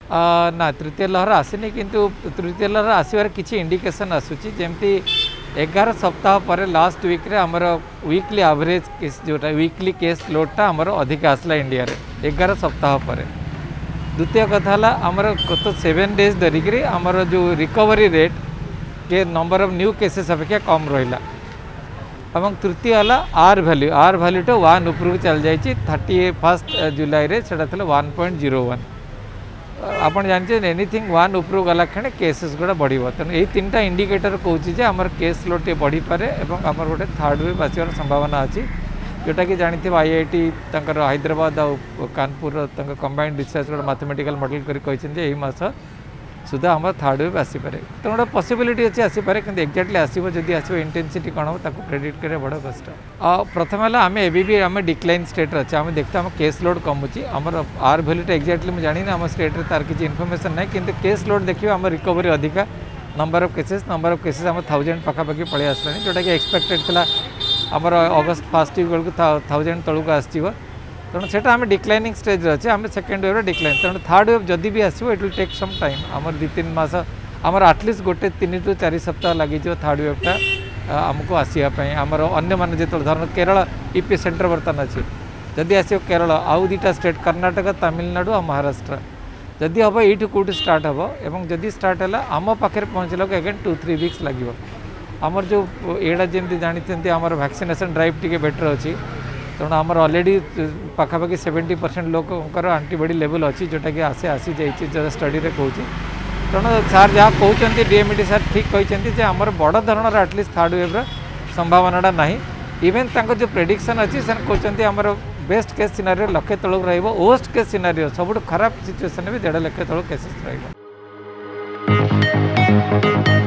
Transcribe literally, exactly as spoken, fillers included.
आ, ना तृतीय लहर आसनी किंतु तृतीय लहर आसबार किसी इंडिकेशन आसूची जमती एगार सप्ताह पर लास्ट वीक रे हमर वीकली एवरेज केस जोटा वीकली केस लोडटा हमर अधिक आसला इंडिया रे एगार सप्ताह पर। द्वितीय कथा आमर गत सेवेन डेज धरिकी आमर जो रिकवरी रेट के नंबर ऑफ न्यू केसेस अपेक्षा कम रहा। और तृतीय है आर भैल्यू आर भैल्यू तो वन उपरକୁ चल जाइए थर्टी फर्स्ट जुलाई रे सेटा थला वन पॉइंट जीरो वन। आपन जानते एनीथिंग वन उपरକୁ गला क्षण केसेस गुड़ा बढ़िबो तेणु यही तीन टा इंडिकेटर कहूँ जे आमर केस लोड बढ़ी पारे और आमर गोटे थर्ड वेव आसबार संभावना अच्छी जोटा कि जानी आई आई टी तंकर हैदराबाद और Kanpur combined research mathematical model कर मास सुधा आम थर्ड वेव आसीपे तो गोटे पॉसिबिलिटी अच्छी आसीपे कि एक्जाक्टली आसो जदि आसो इंटेंसिटी कौन हो प्रेडिक्ट करें बड़ कष्ट। प्रथम है आम एबी आम डिक्लाइन स्टेट अच्छे आम देखते आम केस लोड कमुची आमर आर भैल्यूटा एक्जाक्टली मुझे जानी आम स्टेट तार किसी इनफर्मेशन ना कि केस लोड देखिए आम रिकवरी अधिका number of cases number of cases आम थाउजेंड पाखापाखि पलि आसला जोटा कि एक्सपेक्टेड था आमर अगस्ट फर्स्ट वीक बेलू थाउजेंड तलू आसो तेणु से आम डिक्लाइनिंग स्टेज अच्छे आम सेकेंड वेव डिक्लाइन तेणु थर्ड वेव जदि भी आसो it will take some time आमर दु तीन मास आमर आटलिस्ट गोटे तीन टू चार सप्ताह लगी थर्ड वेवटा आमको आसवाई आमर अन्य मान जो धर केरल ईपी सेंटर बर्तमान अच्छे जदि आसो केरल आउ दुटा स्टेट कर्नाटक तमिलनाडु और महाराष्ट्र जदि हम ये कौट स्टार्ट हम और जदि स्टार्ट है आम पाखे पहुँचला अगेन टू थ्री वीक्स लगे आमर जो एड़ा जमी जानते आमर वैक्सीनेशन ड्राइव टी बेटर अच्छी तेणु आमर अलरेडी पाखापाखि सेवेन्टी परसेंट लोकर आंटीबॉडी लेवल अच्छी जोटा कि आसे आसी जाइए स्टडी रे कहूँ तेणु सार जहाँ कहते डीएमडी सार ठीक कहते आमर बड़ धरणर एटलिस्ट थर्ड वेव्र संभावनाटा ना इवेन जो प्रेडिक्शन अच्छी से कहते आमर बेस्ट केस सिनारियो लक्षे तलक रोस्ट केस सिनारियो सब खराब सिचुएसन भी डेढ़ लक्ष तलक केसेस रही।